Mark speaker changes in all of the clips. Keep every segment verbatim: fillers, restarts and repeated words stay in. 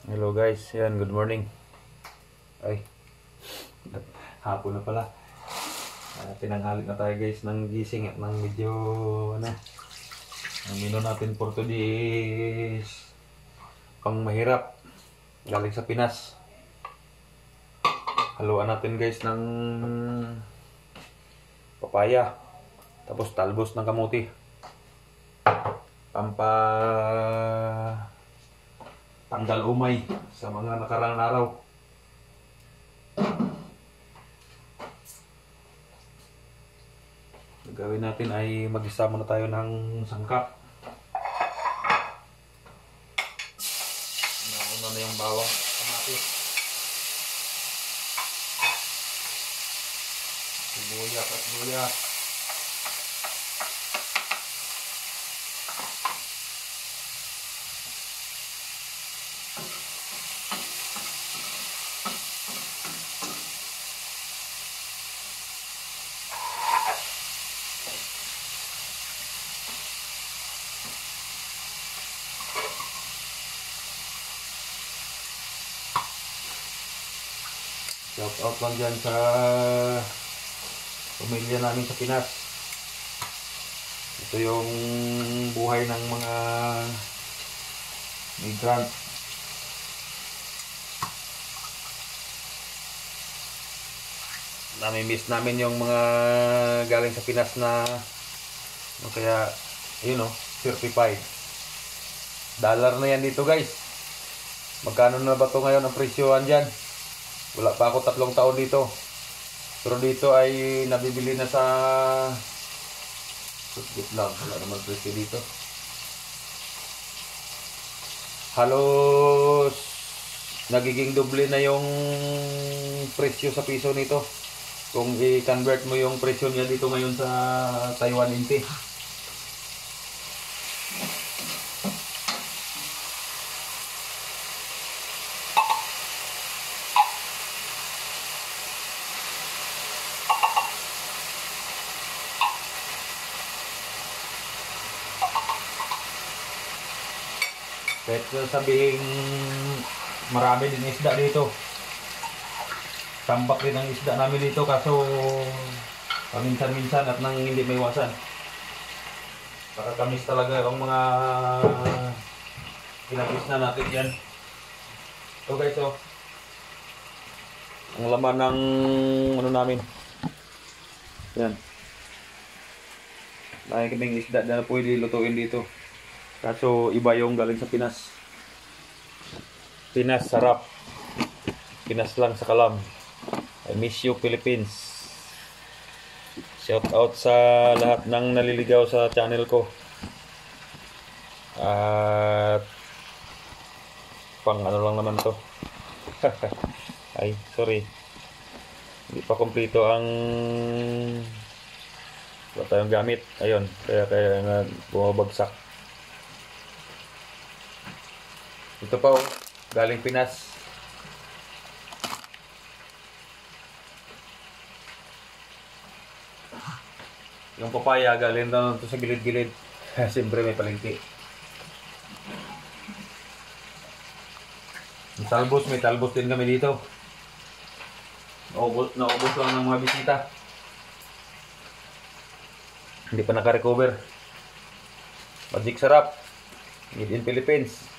Speaker 1: Hello guys, yan, good morning. Ay, hapon na pala. Uh, tinanghali na tayo guys ng gising at ng medyo ano. Ang menu natin for today is pang mahirap. Galing sa Pinas. Haluan natin guys ng papaya. Tapos talbos ng kamuti. Pampa tanggal umay sa mga nakarang araw. Gagawin natin ay mag-isama na tayo ng sangkap. Nauna na yung bawang kamatis, sibuyas at luya. Shout out lang dyan sa pamilya namin sa Pinas. Ito yung buhay ng mga migrant. Nami-miss namin yung mga galing sa Pinas na no, kaya yun o, certified. Dollar na yan dito guys. Magkano na ba ito ngayon ang presyohan dyan? Wala pa ako tatlong taon dito. Pero dito ay nabibili na sa Good lang, wala naman presyo dito. Halos nagiging doble na yung presyo sa piso nito. Kung i-convert mo yung presyo niya dito ngayon sa Taiwan Inti. Kahit sabihin marami din isda dito. Tambak din ang isda namin dito kaso paminsan-minsan at nang hindi may iwasan. Nakakamiss talaga ang mga pinapis na natin yan. So guys, oh, ang laman ng ano namin. Yan. Dahil kaming isda na pwede lutuin dito. Kaso iba yung galing sa Pinas. Pinas sarap. Pinas lang sa kalam. I miss you Philippines. Shout out sa lahat ng naliligaw sa channel ko. At pang ano lang naman to. Ay, sorry. Hindi pa kompleto ang wala tayong gamit. Ayun, kaya kaya na bumabagsak. Ito pa oh, galing Pinas. Yung papaya galing na ito sa gilid-gilid. Siyempre may palengke. Yung talbos, may talbos din kami dito. Naubos, naubos lang ng mga bisita. Hindi pa naka-recover. Magic sarap. Made in Philippines.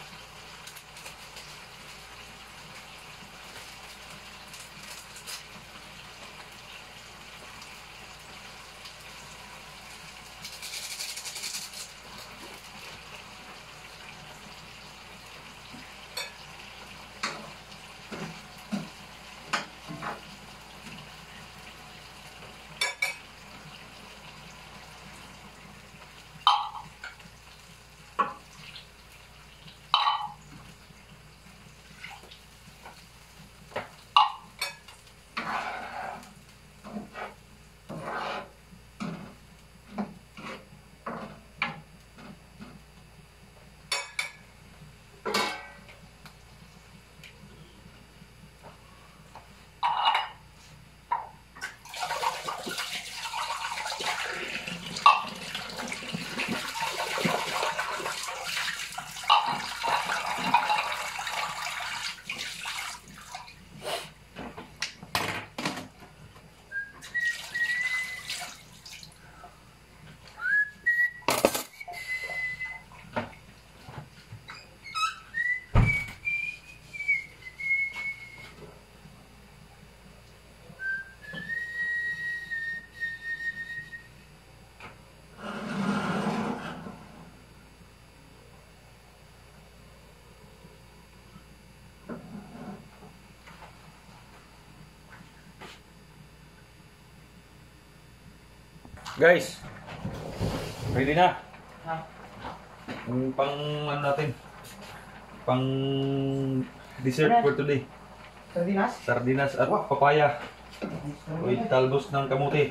Speaker 1: Guys, ready na.
Speaker 2: Ha?
Speaker 1: Yung pang ano natin, pang dessert
Speaker 2: Ano?
Speaker 1: for today.
Speaker 2: Sardinas?
Speaker 1: Sardinas at papaya. With talbos ng kamuti.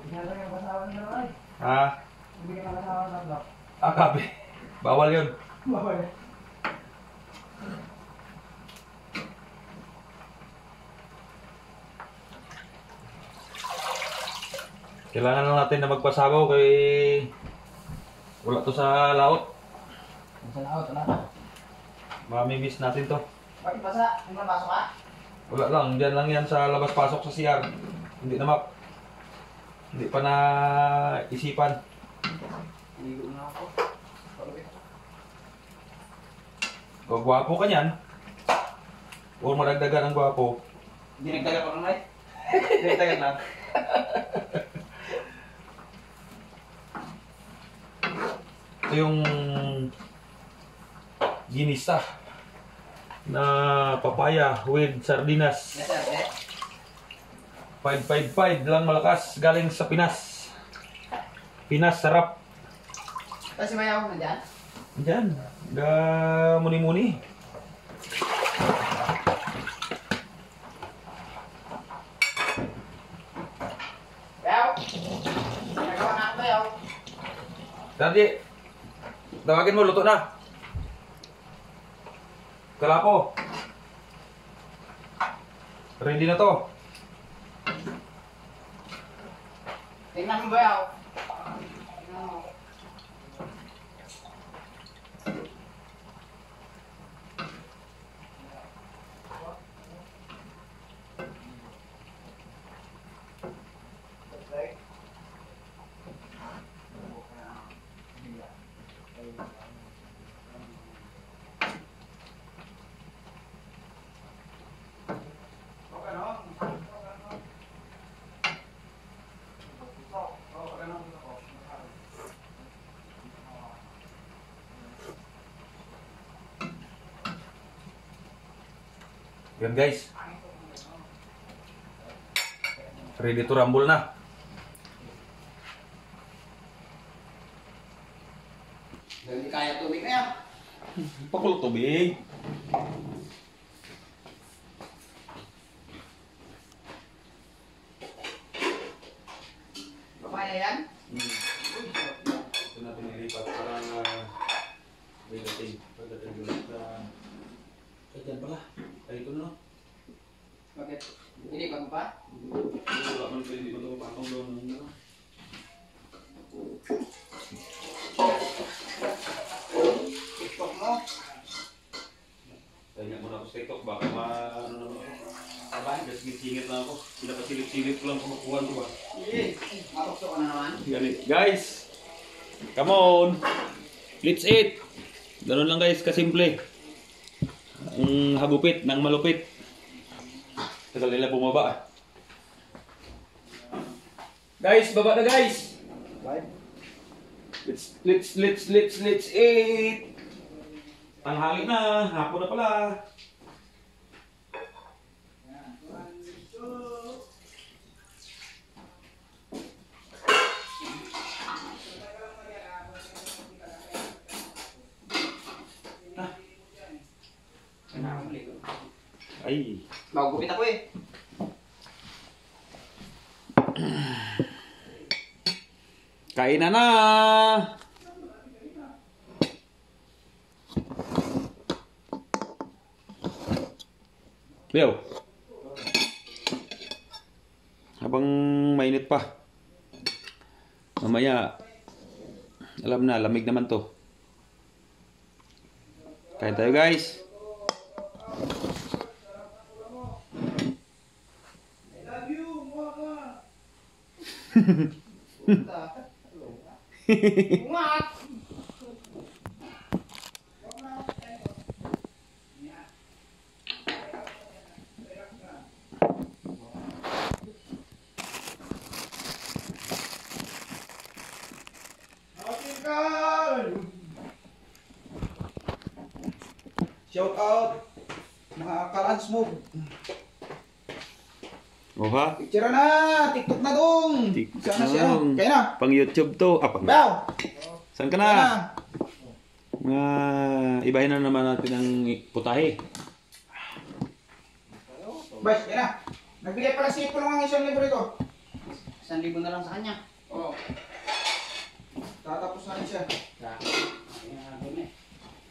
Speaker 1: Ha? Ah, kape. Bawal yun. Kailangan lang natin na magpasabaw kay wala to sa laot.
Speaker 2: Sa laot, wala ka.
Speaker 1: Mamimiss natin to.
Speaker 2: Bakit basa? Hindi na pasok ka?
Speaker 1: Wala lang, dyan lang yan sa labas-pasok sa C R. Hindi na map. Hindi pa na isipan.
Speaker 2: Ligo na ako.
Speaker 1: O, gwapo ka niyan. Huwag madagdagan ang gwapo.
Speaker 2: Dinagdagan ko lang, ay. Dinagdagan lang.
Speaker 1: Ito yung ginisa na papaya with sardinas.
Speaker 2: Yes, sir. Eh?
Speaker 1: five five five lang malakas. Galing sa Pinas. Pinas, sarap.
Speaker 2: Tapos si Mayaw na dyan?
Speaker 1: Diyan. Ga muni-muni.
Speaker 2: Mayaw! Nagawa na ako, Mayaw.
Speaker 1: Daddy, tawagin mo, luto na. Kalapo. Ready na to.
Speaker 2: Tingnan mo, Mayaw. Tingnan mo.
Speaker 1: Yan guys. Ready to rumble na.
Speaker 2: Hindi kaya tubig na yan.
Speaker 1: Pakulo tubig.
Speaker 2: Papaya yan?
Speaker 1: Ito natin nilipat para may dating. Pagdating doon sa... Ay, dyan pala. Ay, ito na.
Speaker 2: Bakit? Hindi pa mo pa?
Speaker 1: Wala man pwede ko ito patong doon.
Speaker 2: TikTok mo?
Speaker 1: Kaya muna ako sa TikTok. Baka ma... Ano naman ako. Abay, singit-singit lang ako. Pinapasilip-silip ko lang kumukuhan ko ba.
Speaker 2: Sige. Matukso ka na naman.
Speaker 1: Ganit. Guys! Come on! Let's eat! Ganun lang guys, kasimple. Ang hagupit ng malupit. Tagal nila bumaba. Guys, baba na guys!
Speaker 2: Bye.
Speaker 1: Let's, let's, let's, let's, let's eat! Tanghali na, hapon na pala. Ay.
Speaker 2: Magugupit ako eh.
Speaker 1: Kain na na! Leo. Habang mainit pa. Mamaya, alam na, lamig naman to. Kain tayo guys.
Speaker 2: Umat!
Speaker 3: Shout out mga ka-lunch move.
Speaker 1: Oh ha?
Speaker 2: Picture na! TikTok na dong!
Speaker 1: TikTok
Speaker 2: Sana
Speaker 1: na
Speaker 2: siya.
Speaker 1: dong.
Speaker 2: Kaya na!
Speaker 1: Pang YouTube to. Ah, pang...
Speaker 2: Baw!
Speaker 1: Saan ka
Speaker 2: Kaya na!
Speaker 1: na? Mga ibahin na naman natin ang putahe.
Speaker 2: Bas, kaya na! Nagbigay pala si Ipon ng isang libo rito.
Speaker 3: Isang libo na lang sa kanya.
Speaker 2: Oo. Tatapos na rin siya.
Speaker 3: Ayan na dun eh.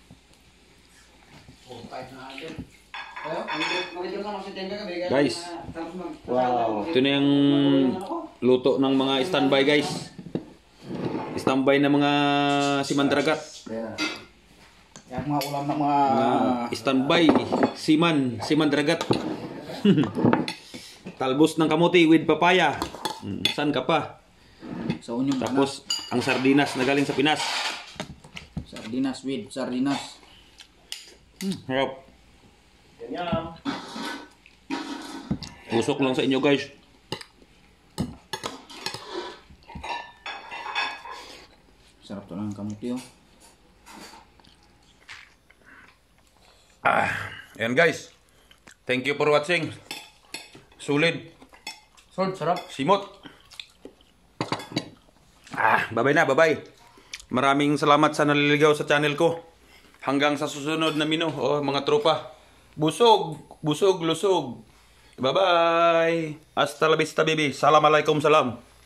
Speaker 3: Oh, kahit na agad.
Speaker 2: Ayo?
Speaker 3: Mag-video ka si Tenga gabi.
Speaker 1: Guys.
Speaker 3: Wow.
Speaker 1: Ito na yung luto ng mga standby guys. Standby na mga simandragat.
Speaker 2: Yan mga ulam ng mga...
Speaker 1: Mga standby siman, simandragat. Talbos ng kamuti with papaya. Hmm, saan ka pa?
Speaker 2: Sa unyong
Speaker 1: Tapos ang sardinas na galing sa Pinas.
Speaker 2: sardinas with sardinas.
Speaker 1: Hmm, harap. Usok lang sa inyo guys.
Speaker 2: Sarap to lang kamuti oh.
Speaker 1: Ah, ayan guys. Thank you for watching. Sulit.
Speaker 3: Salt, sarap.
Speaker 1: Simot. Ah, bye-bye na, bye-bye. Maraming salamat sa naliligaw sa channel ko. Hanggang sa susunod na menu, oh, mga tropa. Busog, busog, lusog. Bye-bye. Hasta la vista, baby. Assalamualaikum salam.